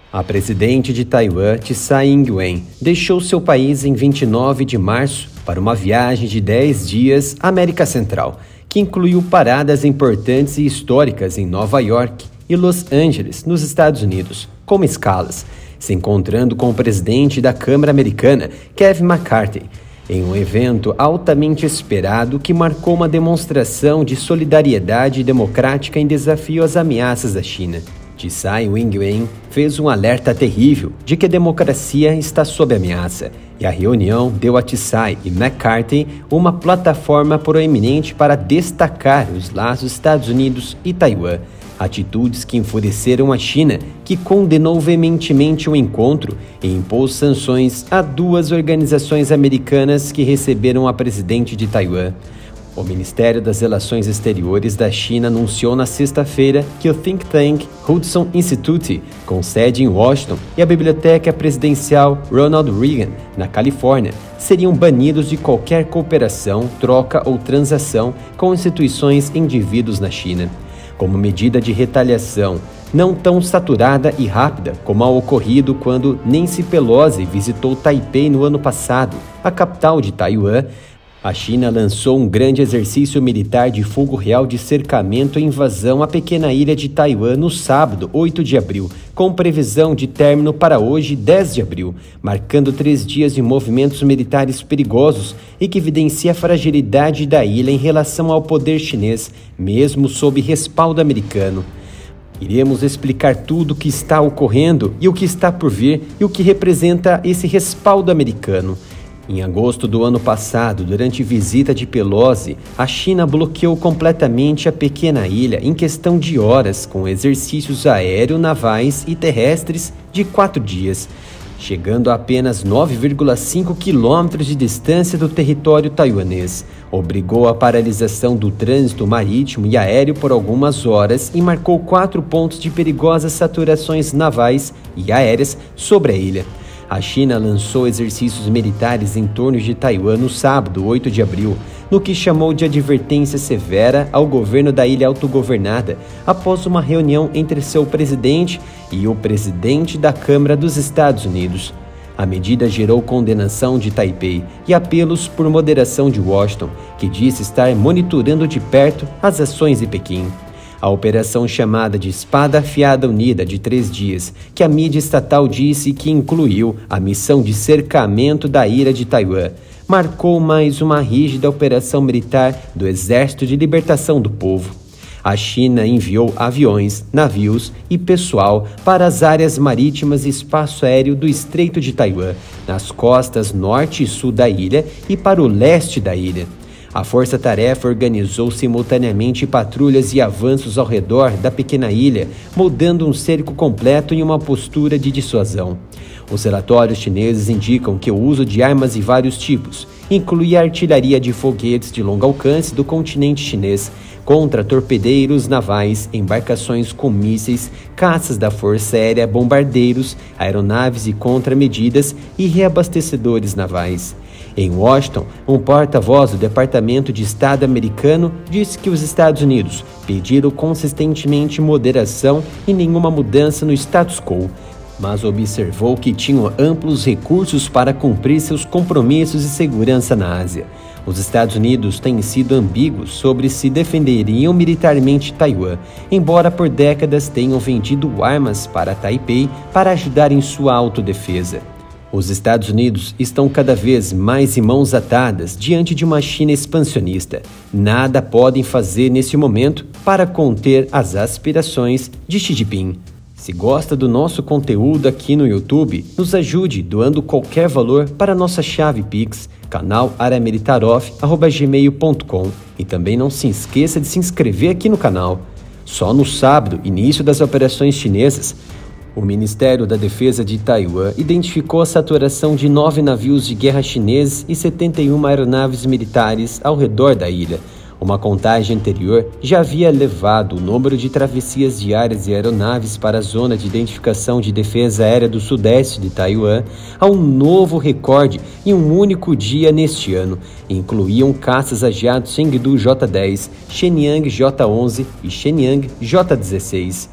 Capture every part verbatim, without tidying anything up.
A presidente de Taiwan, Tsai Ing-wen, deixou seu país em vinte e nove de março para uma viagem de dez dias à América Central, que incluiu paradas importantes e históricas em Nova York e Los Angeles, nos Estados Unidos, como escalas, se encontrando com o presidente da Câmara Americana, Kevin McCarthy, em um evento altamente esperado que marcou uma demonstração de solidariedade democrática em desafio às ameaças da China. Tsai Ing-wen fez um alerta terrível de que a democracia está sob ameaça, e a reunião deu a Tsai e McCarthy uma plataforma proeminente para destacar os laços Estados Unidos e Taiwan, atitudes que enfureceram a China, que condenou veementemente o encontro e impôs sanções a duas organizações americanas que receberam a presidente de Taiwan. O Ministério das Relações Exteriores da China anunciou na sexta-feira que o think tank Hudson Institute, com sede em Washington, e a Biblioteca Presidencial Ronald Reagan, na Califórnia, seriam banidos de qualquer cooperação, troca ou transação com instituições e indivíduos na China, como medida de retaliação, não tão saturada e rápida como ao ocorrido quando Nancy Pelosi visitou Taipei no ano passado, a capital de Taiwan. A China lançou um grande exercício militar de fogo real de cercamento e invasão à pequena ilha de Taiwan no sábado, oito de abril, com previsão de término para hoje, dez de abril, marcando três dias de movimentos militares perigosos e que evidencia a fragilidade da ilha em relação ao poder chinês, mesmo sob respaldo americano. Iremos explicar tudo o que está ocorrendo e o que está por vir e o que representa esse respaldo americano. Em agosto do ano passado, durante visita de Pelosi, a China bloqueou completamente a pequena ilha em questão de horas, com exercícios aéreo, navais e terrestres de quatro dias, chegando a apenas nove vírgula cinco quilômetros de distância do território taiwanês. Obrigou a paralisação do trânsito marítimo e aéreo por algumas horas e marcou quatro pontos de perigosas saturações navais e aéreas sobre a ilha. A China lançou exercícios militares em torno de Taiwan no sábado, oito de abril, no que chamou de advertência severa ao governo da ilha autogovernada, após uma reunião entre seu presidente e o presidente da Câmara dos Estados Unidos. A medida gerou condenação de Taipei e apelos por moderação de Washington, que disse estar monitorando de perto as ações de Pequim. A operação chamada de Espada Afiada Unida de três dias, que a mídia estatal disse que incluiu a missão de cercamento da ilha de Taiwan, marcou mais uma rígida operação militar do Exército de Libertação do Povo. A China enviou aviões, navios e pessoal para as áreas marítimas e espaço aéreo do Estreito de Taiwan, nas costas norte e sul da ilha e para o leste da ilha. A Força-Tarefa organizou simultaneamente patrulhas e avanços ao redor da pequena ilha, moldando um cerco completo em uma postura de dissuasão. Os relatórios chineses indicam que o uso de armas de vários tipos, inclui a artilharia de foguetes de longo alcance do continente chinês, contra torpedeiros navais, embarcações com mísseis, caças da Força Aérea, bombardeiros, aeronaves e contramedidas e reabastecedores navais. Em Washington, um porta-voz do Departamento de Estado americano disse que os Estados Unidos pediram consistentemente moderação e nenhuma mudança no status quo, mas observou que tinham amplos recursos para cumprir seus compromissos de segurança na Ásia. Os Estados Unidos têm sido ambíguos sobre se defenderiam militarmente Taiwan, embora por décadas tenham vendido armas para Taipei para ajudar em sua autodefesa. Os Estados Unidos estão cada vez mais em mãos atadas diante de uma China expansionista. Nada podem fazer nesse momento para conter as aspirações de Xi Jinping. Se gosta do nosso conteúdo aqui no YouTube, nos ajude doando qualquer valor para nossa chave Pix, canal aramilitaroff arroba gmail ponto com, e também não se esqueça de se inscrever aqui no canal. Só no sábado, início das operações chinesas, o Ministério da Defesa de Taiwan identificou a saturação de nove navios de guerra chineses e setenta e uma aeronaves militares ao redor da ilha. Uma contagem anterior já havia levado o número de travessias diárias de aeronaves para a Zona de Identificação de Defesa Aérea do Sudeste de Taiwan a um novo recorde em um único dia neste ano. Incluíam caças a jato Chengdu J dez, Shenyang J onze e Shenyang J dezesseis.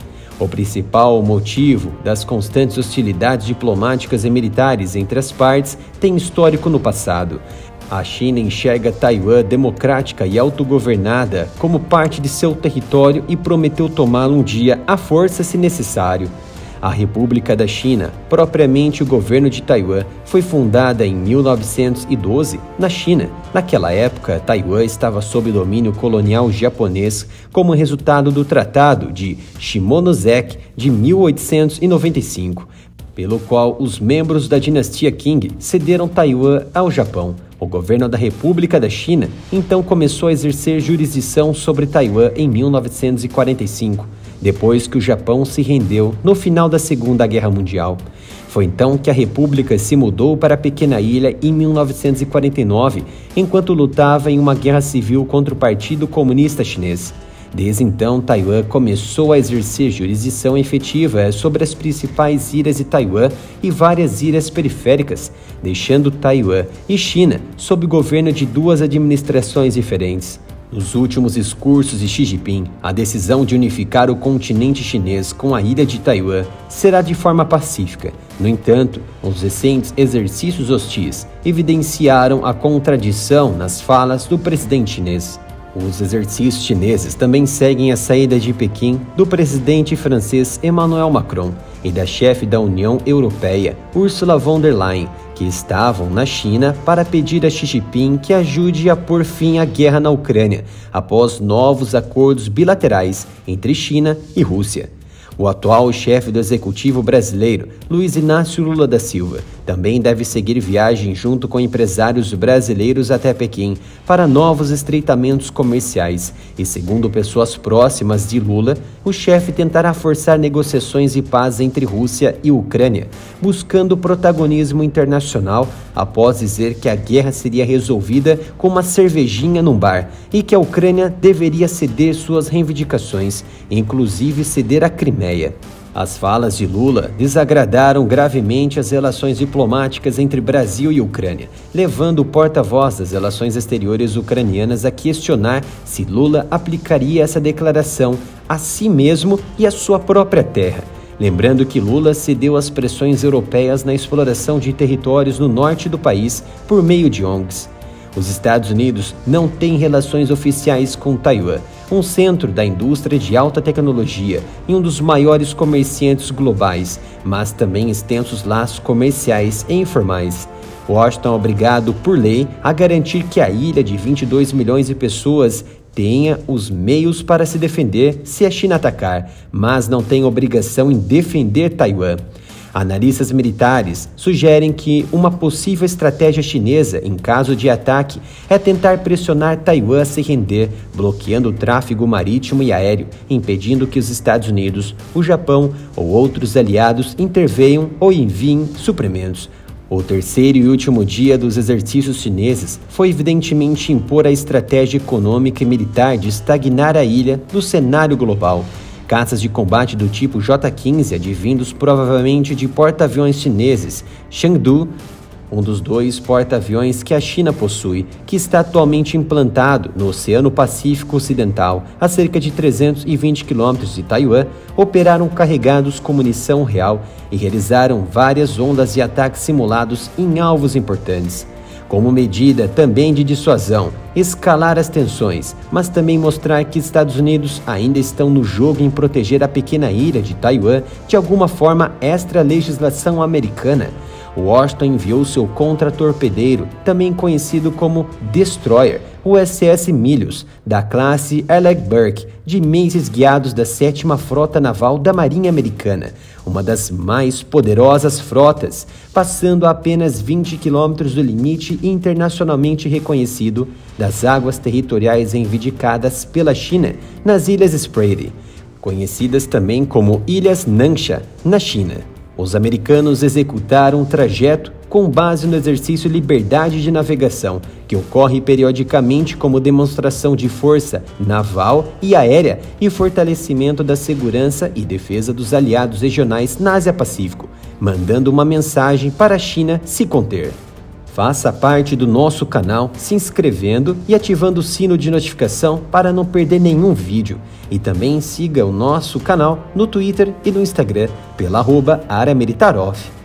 O principal motivo das constantes hostilidades diplomáticas e militares entre as partes tem histórico no passado. A China enxerga Taiwan democrática e autogovernada como parte de seu território e prometeu tomá-lo um dia à força se necessário. A República da China, propriamente o governo de Taiwan, foi fundada em mil novecentos e doze na China. Naquela época, Taiwan estava sob domínio colonial japonês como resultado do Tratado de Shimonoseki de mil oitocentos e noventa e cinco, pelo qual os membros da dinastia Qing cederam Taiwan ao Japão. O governo da República da China então começou a exercer jurisdição sobre Taiwan em mil novecentos e quarenta e cinco, depois que o Japão se rendeu no final da Segunda Guerra Mundial. Foi então que a República se mudou para a pequena ilha em mil novecentos e quarenta e nove, enquanto lutava em uma guerra civil contra o Partido Comunista Chinês. Desde então, Taiwan começou a exercer jurisdição efetiva sobre as principais ilhas de Taiwan e várias ilhas periféricas, deixando Taiwan e China sob o governo de duas administrações diferentes. Nos últimos discursos de Xi Jinping, a decisão de unificar o continente chinês com a ilha de Taiwan será de forma pacífica. No entanto, os recentes exercícios hostis evidenciaram a contradição nas falas do presidente chinês. Os exercícios chineses também seguem a saída de Pequim do presidente francês Emmanuel Macron e da chefe da União Europeia, Ursula von der Leyen, que estavam na China para pedir a Xi Jinping que ajude a pôr fim à guerra na Ucrânia, após novos acordos bilaterais entre China e Rússia. O atual chefe do executivo brasileiro, Luiz Inácio Lula da Silva, também deve seguir viagem junto com empresários brasileiros até Pequim para novos estreitamentos comerciais e, segundo pessoas próximas de Lula, o chefe tentará forçar negociações de paz entre Rússia e Ucrânia, buscando protagonismo internacional após dizer que a guerra seria resolvida com uma cervejinha num bar e que a Ucrânia deveria ceder suas reivindicações, inclusive ceder a Crimeia. As falas de Lula desagradaram gravemente as relações diplomáticas entre Brasil e Ucrânia, levando o porta-voz das relações exteriores ucranianas a questionar se Lula aplicaria essa declaração a si mesmo e à sua própria terra. Lembrando que Lula cedeu às pressões europeias na exploração de territórios no norte do país por meio de O N Gs. Os Estados Unidos não têm relações oficiais com Taiwan, um centro da indústria de alta tecnologia e um dos maiores comerciantes globais, mas também extensos laços comerciais e informais. Washington é obrigado, por lei, a garantir que a ilha de vinte e dois milhões de pessoas tenha os meios para se defender se a China atacar, mas não tem obrigação em defender Taiwan. Analistas militares sugerem que uma possível estratégia chinesa, em caso de ataque, é tentar pressionar Taiwan a se render, bloqueando o tráfego marítimo e aéreo, impedindo que os Estados Unidos, o Japão ou outros aliados intervenham ou enviem suprimentos. O terceiro e último dia dos exercícios chineses foi evidentemente impor a estratégia econômica e militar de estagnar a ilha no cenário global. Caças de combate do tipo J quinze, advindos provavelmente de porta-aviões chineses Chengdu, um dos dois porta-aviões que a China possui, que está atualmente implantado no Oceano Pacífico Ocidental, a cerca de trezentos e vinte quilômetros de Taiwan, operaram carregados com munição real e realizaram várias ondas de ataques simulados em alvos importantes. Como medida também de dissuasão, escalar as tensões, mas também mostrar que Estados Unidos ainda estão no jogo em proteger a pequena ilha de Taiwan de alguma forma extra-legislação americana. Washington enviou seu contra-torpedeiro, também conhecido como Destroyer, o U S S Milius, da classe Alec Burke, de mísseis guiados da sétima Frota Naval da Marinha Americana, uma das mais poderosas frotas, passando a apenas vinte quilômetros do limite internacionalmente reconhecido das águas territoriais reivindicadas pela China nas Ilhas Spratly, conhecidas também como Ilhas Nansha, na China. Os americanos executaram um trajeto com base no exercício Liberdade de Navegação, que ocorre periodicamente como demonstração de força naval e aérea e fortalecimento da segurança e defesa dos aliados regionais na Ásia-Pacífico, mandando uma mensagem para a China se conter. Faça parte do nosso canal se inscrevendo e ativando o sino de notificação para não perder nenhum vídeo. E também siga o nosso canal no Twitter e no Instagram pela arroba Área Militar Off.